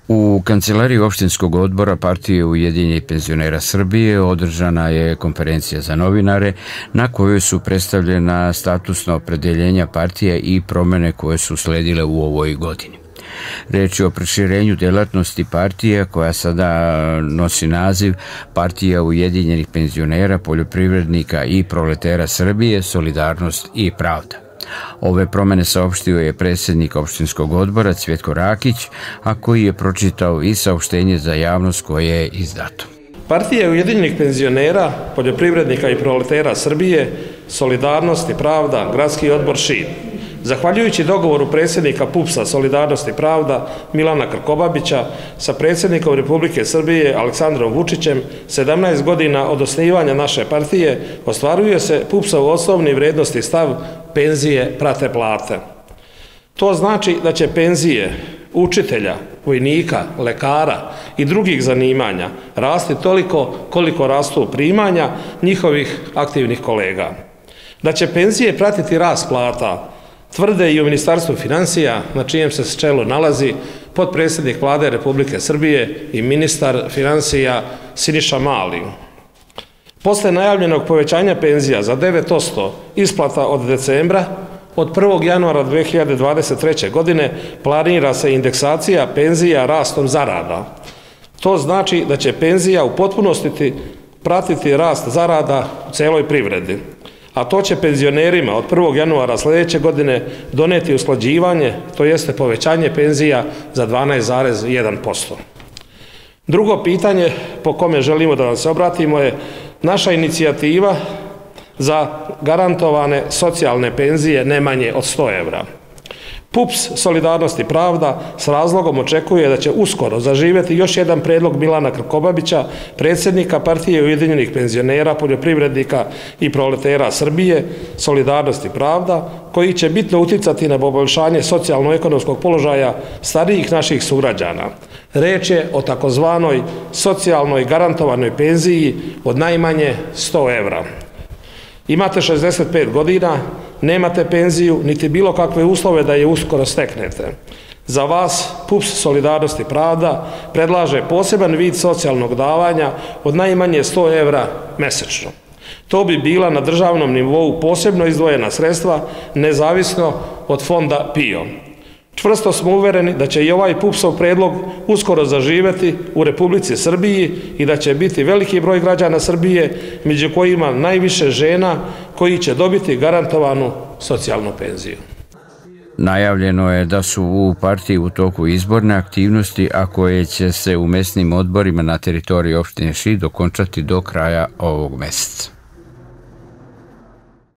U kancelariji opštinskog odbora Partije Ujedinjenih penzionera Srbije održana je konferencija za novinare na kojoj su predstavljena statusna opredeljenja partije i promene koje su sledile u ovoj godini. Reč je o proširenju delatnosti partije koja sada nosi naziv Partija Ujedinjenih penzionera, poljoprivrednika i proletera Srbije, solidarnost i pravda. Ove promene saopštio je predsjednik opštinskog odbora Cvjetko Rakić, a koji je pročitao i saopštenje za javnost koje je izdato. Partija Ujedinjenih penzionera, poljoprivrednika i proletera Srbije, solidarnost i pravda, gradski odbor Šid. Zahvaljujući dogovoru predsjednika PUPS-a Solidarnost i pravda Milana Krkobabića sa predsjednikom Republike Srbije Aleksandrom Vučićem, 17 godina od osnivanja naše partije ostvaruje se PUPS-ov osnovni vrednosti stav penzije prate plate. To znači da će penzije učitelja, vojnika, lekara i drugih zanimanja rasti toliko koliko rastu primanja njihovih aktivnih kolega. Da će penzije pratiti rast plata, tvrde i u Ministarstvu financija, na čijem se čelu nalazi potpredsjednik Vlade Republike Srbije i ministar financija Siniša Mali. Posle najavljenog povećanja penzija za 9% isplata od decembra, od 1. januara 2023. godine planira se indeksacija penzija rastom zarada. To znači da će penzija u potpunosti pratiti rast zarada u celoj privredi, a to će penzionerima od 1. januara sljedeće godine doneti usklađivanje, to jeste povećanje penzija za 12,1%. Drugo pitanje po kome želimo da vam se obratimo je naša inicijativa za garantovane socijalne penzije ne manje od 100 evra. PUPS Solidarnost i pravda s razlogom očekuje da će uskoro zaživjeti još jedan predlog Milana Krkobabića, predsjednika Partije Ujedinjenih penzionera, poljoprivrednika i proletera Srbije, Solidarnost i pravda, koji će bitno uticati na poboljšanje socijalno-ekonomskog položaja starijih naših sugrađana. Reč je o takozvanoj socijalnoj garantovanoj penziji od najmanje 100 evra. Imate 65 godina, nemate penziju, niti bilo kakve uslove da je uskoro steknete. Za vas PUPS Solidarnost i pravda predlaže poseban vid socijalnog davanja od najmanje 100 evra mesečno. To bi bila na državnom nivou posebno izdvojena sredstva, nezavisno od fonda PIO. Čvrsto smo uvereni da će i ovaj PUPS-ov predlog uskoro zaživjeti u Republici Srbiji i da će biti veliki broj građana Srbije, među kojima najviše žena, koji će dobiti garantovanu socijalnu penziju. Najavljeno je da su u partiji u toku izborne aktivnosti, a koje će se u mesnim odborima na teritoriji opštine Šid dokončati do kraja ovog meseca.